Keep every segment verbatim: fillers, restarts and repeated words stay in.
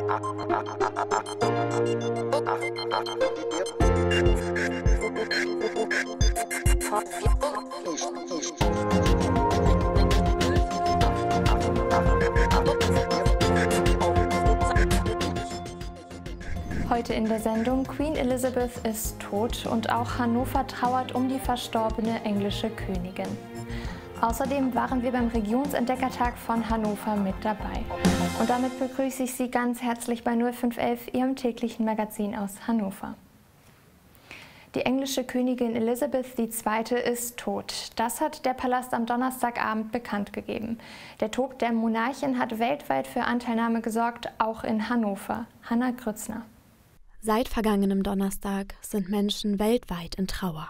Heute in der Sendung: Queen Elizabeth ist tot und auch Hannover trauert um die verstorbene englische Königin. Außerdem waren wir beim Regionsentdeckertag von Hannover mit dabei. Und damit begrüße ich Sie ganz herzlich bei null fünf elf, Ihrem täglichen Magazin aus Hannover. Die englische Königin Elisabeth die Zweite ist tot. Das hat der Palast am Donnerstagabend bekannt gegeben. Der Tod der Monarchin hat weltweit für Anteilnahme gesorgt, auch in Hannover. Hanna Grützner. Seit vergangenem Donnerstag sind Menschen weltweit in Trauer.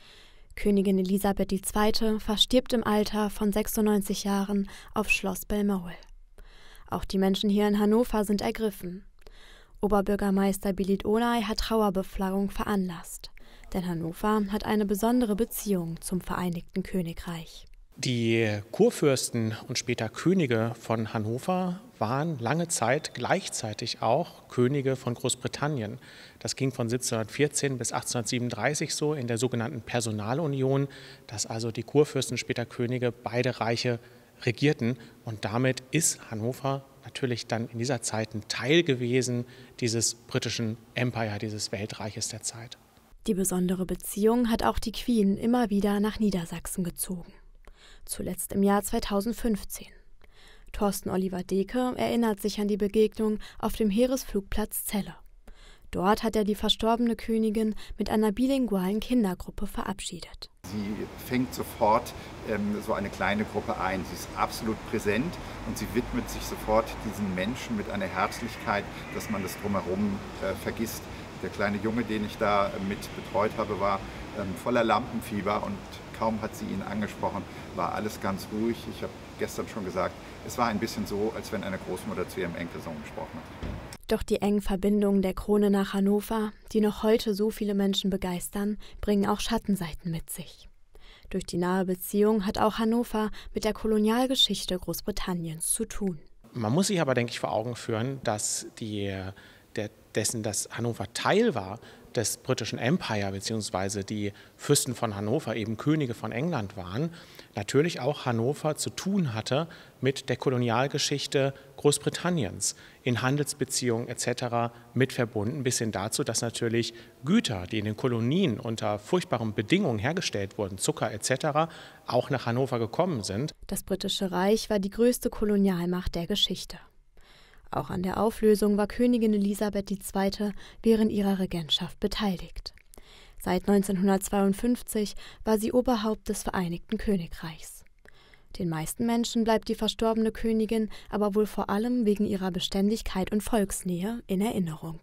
Königin Elisabeth die Zweite verstirbt im Alter von sechsundneunzig Jahren auf Schloss Belmowel. Auch die Menschen hier in Hannover sind ergriffen. Oberbürgermeister Billit Olay hat Trauerbeflaggung veranlasst, denn Hannover hat eine besondere Beziehung zum Vereinigten Königreich. Die Kurfürsten und später Könige von Hannover waren lange Zeit gleichzeitig auch Könige von Großbritannien. Das ging von siebzehnhundertvierzehn bis achtzehnhundertsiebenunddreißig so in der sogenannten Personalunion, dass also die Kurfürsten, später Könige, beide Reiche regierten. Und damit ist Hannover natürlich dann in dieser Zeit ein Teil gewesen dieses britischen Empire, dieses Weltreiches der Zeit. Die besondere Beziehung hat auch die Queen immer wieder nach Niedersachsen gezogen. Zuletzt im Jahr zweitausendfünfzehn. Thorsten Oliver Deke erinnert sich an die Begegnung auf dem Heeresflugplatz Celle. Dort hat er die verstorbene Königin mit einer bilingualen Kindergruppe verabschiedet. Sie fängt sofort ähm, so eine kleine Gruppe ein. Sie ist absolut präsent und sie widmet sich sofort diesen Menschen mit einer Herzlichkeit, dass man das drumherum äh, vergisst. Der kleine Junge, den ich da äh, mit betreut habe, war ähm, voller Lampenfieber und kaum hat sie ihn angesprochen, war alles ganz ruhig. Ich habe gestern schon gesagt, es war ein bisschen so, als wenn eine Großmutter zu ihrem Enkelsohn gesprochen hat. Doch die engen Verbindungen der Krone nach Hannover, die noch heute so viele Menschen begeistern, bringen auch Schattenseiten mit sich. Durch die nahe Beziehung hat auch Hannover mit der Kolonialgeschichte Großbritanniens zu tun. Man muss sich aber, denke ich, vor Augen führen, dass die, der, dessen, dass Hannover Teil war des britischen Empire, beziehungsweise die Fürsten von Hannover eben Könige von England waren, natürlich auch Hannover zu tun hatte mit der Kolonialgeschichte Großbritanniens, in Handelsbeziehungen et cetera mit verbunden, bis hin dazu, dass natürlich Güter, die in den Kolonien unter furchtbaren Bedingungen hergestellt wurden, Zucker et cetera, auch nach Hannover gekommen sind. Das Britische Reich war die größte Kolonialmacht der Geschichte. Auch an der Auflösung war Königin Elisabeth die Zweite während ihrer Regentschaft beteiligt. Seit neunzehnhundertzweiundfünfzig war sie Oberhaupt des Vereinigten Königreichs. Den meisten Menschen bleibt die verstorbene Königin aber wohl vor allem wegen ihrer Beständigkeit und Volksnähe in Erinnerung.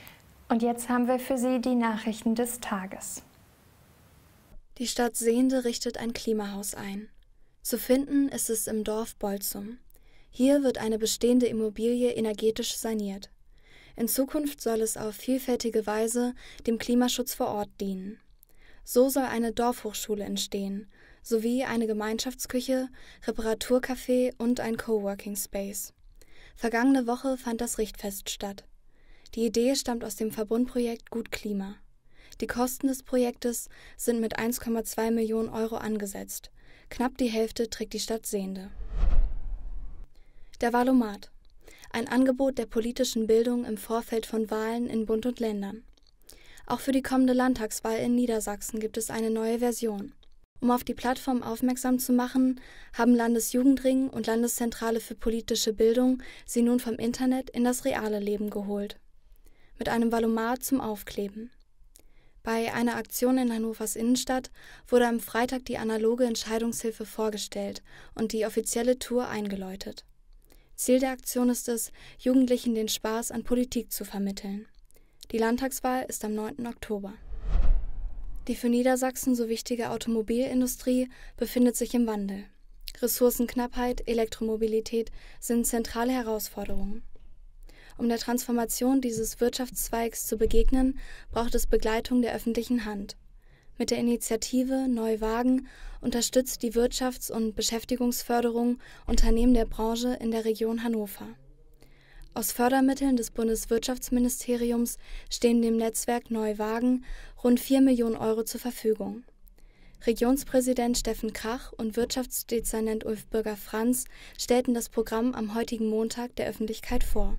Und jetzt haben wir für Sie die Nachrichten des Tages. Die Stadt Sehnde richtet ein Klimahaus ein. Zu finden ist es im Dorf Bolzum. Hier wird eine bestehende Immobilie energetisch saniert. In Zukunft soll es auf vielfältige Weise dem Klimaschutz vor Ort dienen. So soll eine Dorfhochschule entstehen, sowie eine Gemeinschaftsküche, Reparaturcafé und ein Coworking Space. Vergangene Woche fand das Richtfest statt. Die Idee stammt aus dem Verbundprojekt Gut Klima. Die Kosten des Projektes sind mit eins Komma zwei Millionen Euro angesetzt. Knapp die Hälfte trägt die Stadt Sehnde. Der Wahlomat. Ein Angebot der politischen Bildung im Vorfeld von Wahlen in Bund und Ländern. Auch für die kommende Landtagswahl in Niedersachsen gibt es eine neue Version. Um auf die Plattform aufmerksam zu machen, haben Landesjugendring und Landeszentrale für politische Bildung sie nun vom Internet in das reale Leben geholt. Mit einem Wahlomat zum Aufkleben. Bei einer Aktion in Hannovers Innenstadt wurde am Freitag die analoge Entscheidungshilfe vorgestellt und die offizielle Tour eingeläutet. Ziel der Aktion ist es, Jugendlichen den Spaß an Politik zu vermitteln. Die Landtagswahl ist am neunten Oktober. Die für Niedersachsen so wichtige Automobilindustrie befindet sich im Wandel. Ressourcenknappheit, Elektromobilität sind zentrale Herausforderungen. Um der Transformation dieses Wirtschaftszweigs zu begegnen, braucht es Begleitung der öffentlichen Hand. Mit der Initiative Neuwagen unterstützt die Wirtschafts- und Beschäftigungsförderung Unternehmen der Branche in der Region Hannover. Aus Fördermitteln des Bundeswirtschaftsministeriums stehen dem Netzwerk Neuwagen rund vier Millionen Euro zur Verfügung. Regionspräsident Steffen Krach und Wirtschaftsdezernent Ulf Bürger-Franz stellten das Programm am heutigen Montag der Öffentlichkeit vor.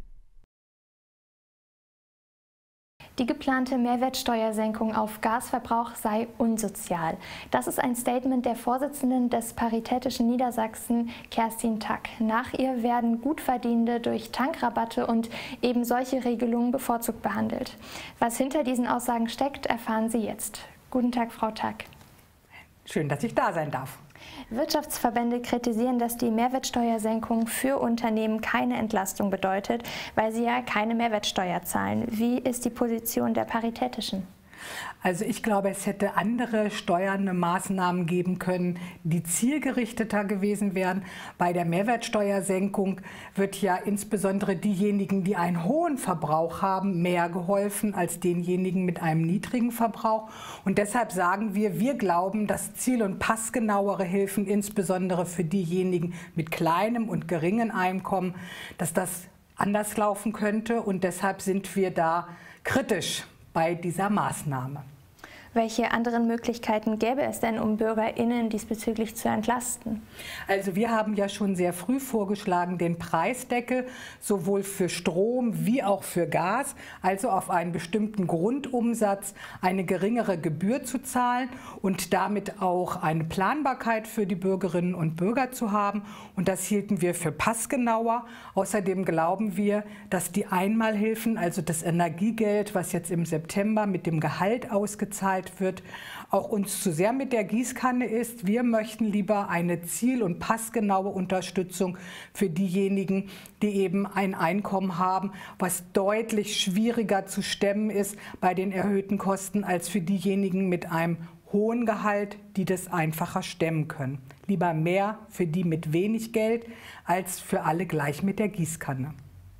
Die geplante Mehrwertsteuersenkung auf Gasverbrauch sei unsozial. Das ist ein Statement der Vorsitzenden des Paritätischen Niedersachsen, Kerstin Tack. Nach ihr werden Gutverdienende durch Tankrabatte und eben solche Regelungen bevorzugt behandelt. Was hinter diesen Aussagen steckt, erfahren Sie jetzt. Guten Tag, Frau Tack. Schön, dass ich da sein darf. Wirtschaftsverbände kritisieren, dass die Mehrwertsteuersenkung für Unternehmen keine Entlastung bedeutet, weil sie ja keine Mehrwertsteuer zahlen. Wie ist die Position der Paritätischen? Also ich glaube, es hätte andere steuernde Maßnahmen geben können, die zielgerichteter gewesen wären. Bei der Mehrwertsteuersenkung wird ja insbesondere diejenigen, die einen hohen Verbrauch haben, mehr geholfen als denjenigen mit einem niedrigen Verbrauch. Und deshalb sagen wir, wir glauben, dass ziel- und passgenauere Hilfen, insbesondere für diejenigen mit kleinem und geringem Einkommen, dass das anders laufen könnte. Und deshalb sind wir da kritisch bei dieser Maßnahme. Welche anderen Möglichkeiten gäbe es denn, um BürgerInnen diesbezüglich zu entlasten? Also wir haben ja schon sehr früh vorgeschlagen, den Preisdeckel sowohl für Strom wie auch für Gas, also auf einen bestimmten Grundumsatz eine geringere Gebühr zu zahlen und damit auch eine Planbarkeit für die Bürgerinnen und Bürger zu haben. Und das hielten wir für passgenauer. Außerdem glauben wir, dass die Einmalhilfen, also das Energiegeld, was jetzt im September mit dem Gehalt ausgezahlt wird, auch uns zu sehr mit der Gießkanne ist. Wir möchten lieber eine ziel- und passgenaue Unterstützung für diejenigen, die eben ein Einkommen haben, was deutlich schwieriger zu stemmen ist bei den erhöhten Kosten als für diejenigen mit einem hohen Gehalt, die das einfacher stemmen können. Lieber mehr für die mit wenig Geld als für alle gleich mit der Gießkanne.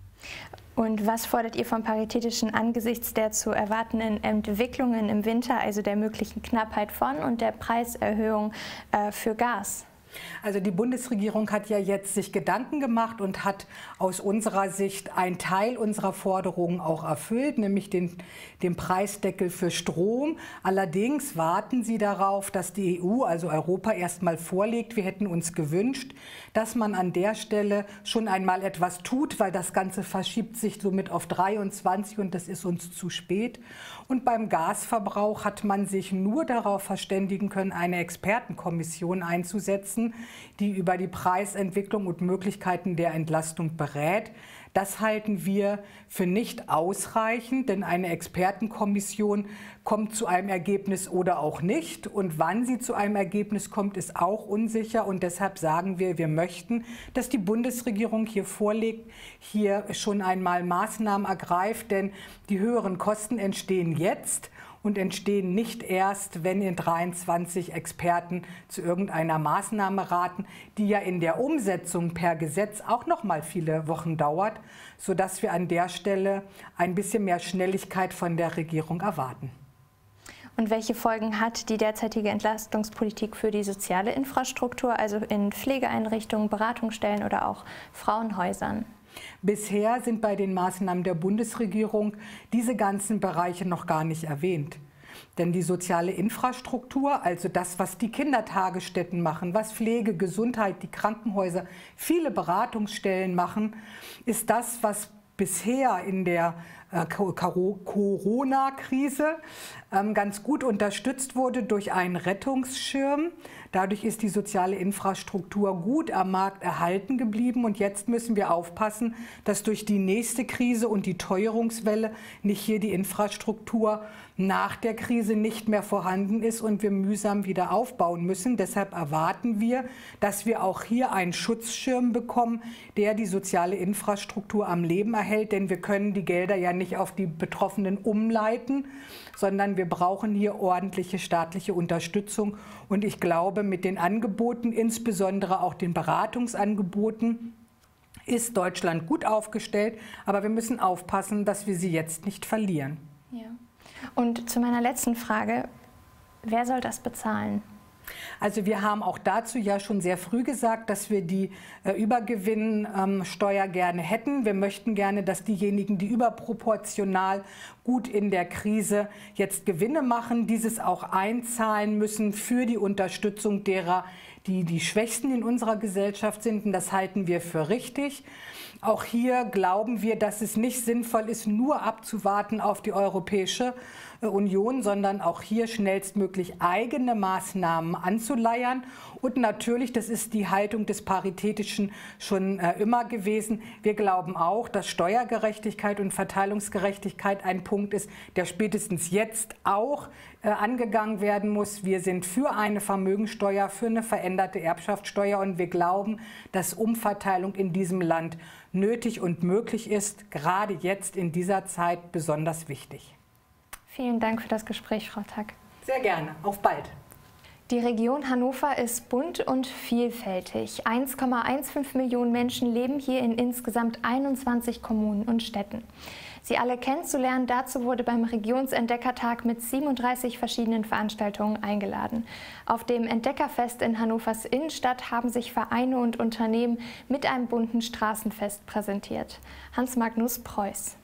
Und was fordert ihr vom Paritätischen angesichts der zu erwartenden Entwicklungen im Winter, also der möglichen Knappheit von und der Preiserhöhung äh, für Gas? Also die Bundesregierung hat ja jetzt sich Gedanken gemacht und hat aus unserer Sicht einen Teil unserer Forderungen auch erfüllt, nämlich den, den Preisdeckel für Strom. Allerdings warten sie darauf, dass die E U, also Europa, erst mal vorlegt. Wir hätten uns gewünscht, dass man an der Stelle schon einmal etwas tut, weil das Ganze verschiebt sich somit auf dreiundzwanzig und das ist uns zu spät. Und beim Gasverbrauch hat man sich nur darauf verständigen können, eine Expertenkommission einzusetzen, die über die Preisentwicklung und Möglichkeiten der Entlastung berät. Das halten wir für nicht ausreichend, denn eine Expertenkommission kommt zu einem Ergebnis oder auch nicht. Und wann sie zu einem Ergebnis kommt, ist auch unsicher. Und deshalb sagen wir, wir möchten, dass die Bundesregierung hier vorlegt, hier schon einmal Maßnahmen ergreift, denn die höheren Kosten entstehen jetzt und entstehen nicht erst, wenn in dreiundzwanzig Experten zu irgendeiner Maßnahme raten, die ja in der Umsetzung per Gesetz auch noch mal viele Wochen dauert, sodass wir an der Stelle ein bisschen mehr Schnelligkeit von der Regierung erwarten. Und welche Folgen hat die derzeitige Entlastungspolitik für die soziale Infrastruktur, also in Pflegeeinrichtungen, Beratungsstellen oder auch Frauenhäusern? Bisher sind bei den Maßnahmen der Bundesregierung diese ganzen Bereiche noch gar nicht erwähnt. Denn die soziale Infrastruktur, also das, was die Kindertagesstätten machen, was Pflege, Gesundheit, die Krankenhäuser, viele Beratungsstellen machen, ist das, was bisher in der äh, Corona-Krise ähm, ganz gut unterstützt wurde durch einen Rettungsschirm. Dadurch ist die soziale Infrastruktur gut am Markt erhalten geblieben. Und jetzt müssen wir aufpassen, dass durch die nächste Krise und die Teuerungswelle nicht hier die Infrastruktur nach der Krise nicht mehr vorhanden ist und wir mühsam wieder aufbauen müssen. Deshalb erwarten wir, dass wir auch hier einen Schutzschirm bekommen, der die soziale Infrastruktur am Leben erhält. Denn wir können die Gelder ja nicht auf die Betroffenen umleiten, sondern wir brauchen hier ordentliche staatliche Unterstützung. Und ich glaube, mit den Angeboten, insbesondere auch den Beratungsangeboten, ist Deutschland gut aufgestellt. Aber wir müssen aufpassen, dass wir sie jetzt nicht verlieren. Ja. Und zu meiner letzten Frage, wer soll das bezahlen? Also wir haben auch dazu ja schon sehr früh gesagt, dass wir die äh, Übergewinnsteuer ähm, gerne hätten. Wir möchten gerne, dass diejenigen, die überproportional gut in der Krise jetzt Gewinne machen, dieses auch einzahlen müssen für die Unterstützung derer, die die Schwächsten in unserer Gesellschaft sind. Und das halten wir für richtig. Auch hier glauben wir, dass es nicht sinnvoll ist, nur abzuwarten auf die Europäische Union, sondern auch hier schnellstmöglich eigene Maßnahmen anzuleiern. Und natürlich, das ist die Haltung des Paritätischen schon äh, immer gewesen, wir glauben auch, dass Steuergerechtigkeit und Verteilungsgerechtigkeit ein Punkt ist, der spätestens jetzt auch äh, angegangen werden muss. Wir sind für eine Vermögensteuer, für eine veränderte Erbschaftssteuer und wir glauben, dass Umverteilung in diesem Land nötig und möglich ist, gerade jetzt in dieser Zeit besonders wichtig. Vielen Dank für das Gespräch, Frau Tack. Sehr gerne. Auf bald. Die Region Hannover ist bunt und vielfältig. eins Komma fünfzehn Millionen Menschen leben hier in insgesamt einundzwanzig Kommunen und Städten. Sie alle kennenzulernen, dazu wurde beim Regionsentdeckertag mit siebenunddreißig verschiedenen Veranstaltungen eingeladen. Auf dem Entdeckerfest in Hannovers Innenstadt haben sich Vereine und Unternehmen mit einem bunten Straßenfest präsentiert. Hans-Magnus Preuß.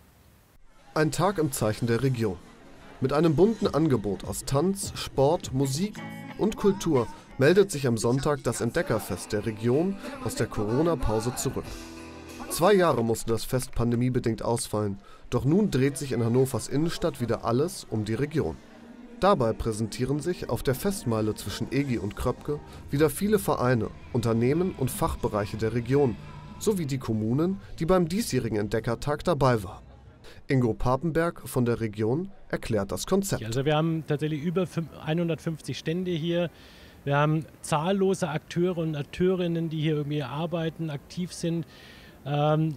Ein Tag im Zeichen der Region. Mit einem bunten Angebot aus Tanz, Sport, Musik und Kultur meldet sich am Sonntag das Entdeckerfest der Region aus der Corona-Pause zurück. Zwei Jahre musste das Fest pandemiebedingt ausfallen, doch nun dreht sich in Hannovers Innenstadt wieder alles um die Region. Dabei präsentieren sich auf der Festmeile zwischen Egi und Kröpke wieder viele Vereine, Unternehmen und Fachbereiche der Region, sowie die Kommunen, die beim diesjährigen Entdeckertag dabei waren. Ingo Papenberg von der Region erklärt das Konzept. Also wir haben tatsächlich über hundertfünfzig Stände hier. Wir haben zahllose Akteure und Akteurinnen, die hier irgendwie arbeiten, aktiv sind ähm,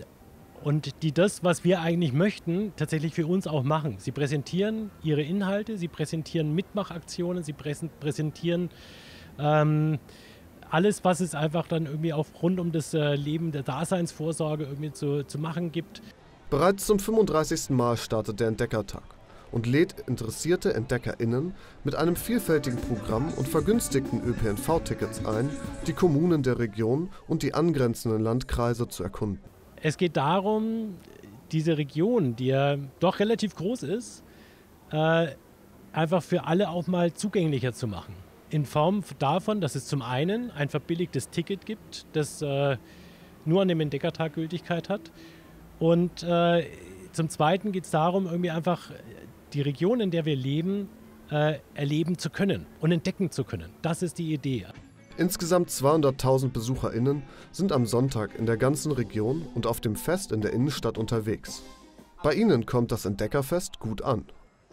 und die das, was wir eigentlich möchten, tatsächlich für uns auch machen. Sie präsentieren ihre Inhalte, sie präsentieren Mitmachaktionen, sie präsentieren ähm, alles, was es einfach dann irgendwie auch rund um das äh, Leben der Daseinsvorsorge irgendwie zu, zu machen gibt. Bereits zum fünfunddreißigsten Mal startet der Entdeckertag und lädt interessierte EntdeckerInnen mit einem vielfältigen Programm und vergünstigten Ö P N V-Tickets ein, die Kommunen der Region und die angrenzenden Landkreise zu erkunden. Es geht darum, diese Region, die ja doch relativ groß ist, äh, einfach für alle auch mal zugänglicher zu machen. In Form davon, dass es zum einen ein verbilligtes Ticket gibt, das äh, nur an dem Entdeckertag Gültigkeit hat. Und äh, zum Zweiten geht es darum, irgendwie einfach die Region, in der wir leben, äh, erleben zu können und entdecken zu können. Das ist die Idee. Insgesamt zweihunderttausend BesucherInnen sind am Sonntag in der ganzen Region und auf dem Fest in der Innenstadt unterwegs. Bei ihnen kommt das Entdeckerfest gut an.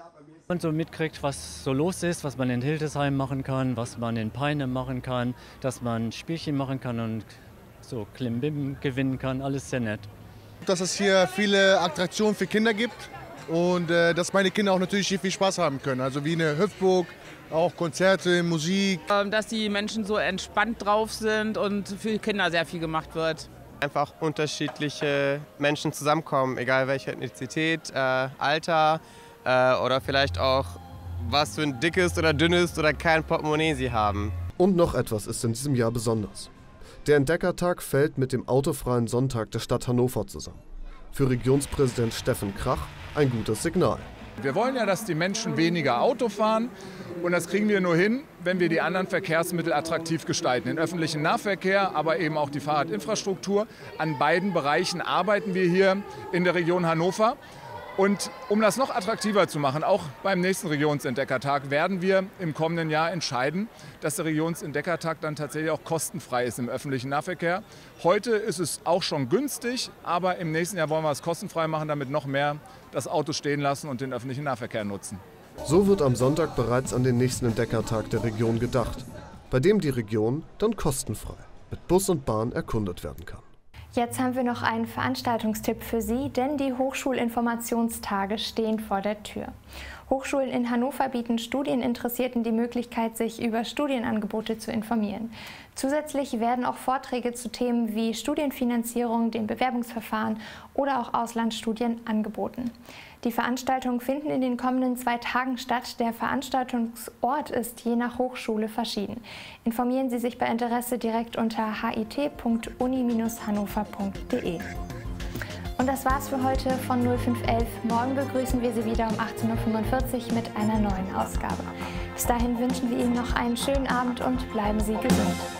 Man so mitkriegt, was so los ist, was man in Hildesheim machen kann, was man in Peine machen kann, dass man Spielchen machen kann und so Klimbim gewinnen kann. Alles sehr nett. Dass es hier viele Attraktionen für Kinder gibt und äh, dass meine Kinder auch natürlich hier viel Spaß haben können. Also wie eine Hüpfburg, auch Konzerte, Musik. Dass die Menschen so entspannt drauf sind und für Kinder sehr viel gemacht wird. Einfach unterschiedliche Menschen zusammenkommen, egal welche Ethnizität, äh, Alter äh, oder vielleicht auch was für ein dickes oder dünnes oder kein Portemonnaie sie haben. Und noch etwas ist in diesem Jahr besonders. Der Entdeckertag fällt mit dem autofreien Sonntag der Stadt Hannover zusammen. Für Regionspräsident Steffen Krach ein gutes Signal. Wir wollen ja, dass die Menschen weniger Auto fahren und das kriegen wir nur hin, wenn wir die anderen Verkehrsmittel attraktiv gestalten. Den öffentlichen Nahverkehr, aber eben auch die Fahrradinfrastruktur. An beiden Bereichen arbeiten wir hier in der Region Hannover. Und um das noch attraktiver zu machen, auch beim nächsten Regionsentdeckertag, werden wir im kommenden Jahr entscheiden, dass der Regionsentdeckertag dann tatsächlich auch kostenfrei ist im öffentlichen Nahverkehr. Heute ist es auch schon günstig, aber im nächsten Jahr wollen wir es kostenfrei machen, damit noch mehr das Auto stehen lassen und den öffentlichen Nahverkehr nutzen. So wird am Sonntag bereits an den nächsten Entdeckertag der Region gedacht, bei dem die Region dann kostenfrei mit Bus und Bahn erkundet werden kann. Jetzt haben wir noch einen Veranstaltungstipp für Sie, denn die Hochschulinformationstage stehen vor der Tür. Hochschulen in Hannover bieten Studieninteressierten die Möglichkeit, sich über Studienangebote zu informieren. Zusätzlich werden auch Vorträge zu Themen wie Studienfinanzierung, dem Bewerbungsverfahren oder auch Auslandsstudien angeboten. Die Veranstaltungen finden in den kommenden zwei Tagen statt. Der Veranstaltungsort ist je nach Hochschule verschieden. Informieren Sie sich bei Interesse direkt unter h i t punkt uni Bindestrich hannover punkt d e. Und das war's für heute von null fünf elf. Morgen begrüßen wir Sie wieder um achtzehn Uhr fünfundvierzig mit einer neuen Ausgabe. Bis dahin wünschen wir Ihnen noch einen schönen Abend und bleiben Sie gesund.